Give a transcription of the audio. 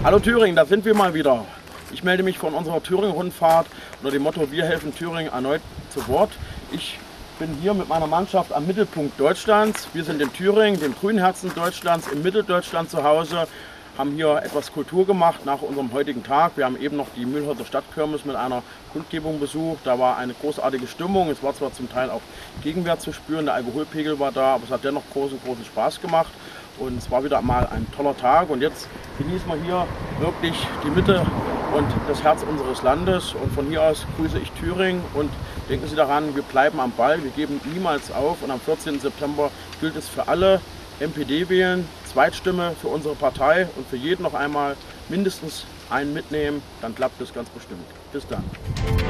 Hallo Thüringen, da sind wir mal wieder. Ich melde mich von unserer Thüringen-Rundfahrt unter dem Motto Wir helfen Thüringen erneut zu Wort. Ich bin hier mit meiner Mannschaft am Mittelpunkt Deutschlands. Wir sind in Thüringen, dem grünen Herzen Deutschlands, im Mitteldeutschland zu Hause. Haben hier etwas Kultur gemacht nach unserem heutigen Tag. Wir haben eben noch die Mühlhäuser Stadtkirmes mit einer Kundgebung besucht. Da war eine großartige Stimmung. Es war zwar zum Teil auch Gegenwehr zu spüren, der Alkoholpegel war da, aber es hat dennoch großen Spaß gemacht. Und es war wieder mal ein toller Tag. Und jetzt genießen wir hier wirklich die Mitte und das Herz unseres Landes. Und von hier aus grüße ich Thüringen und denken Sie daran, wir bleiben am Ball, wir geben niemals auf. Und am 14. September gilt es für alle, MPD wählen, Zweitstimme für unsere Partei und für jeden noch einmal mindestens einen mitnehmen, dann klappt es ganz bestimmt. Bis dann.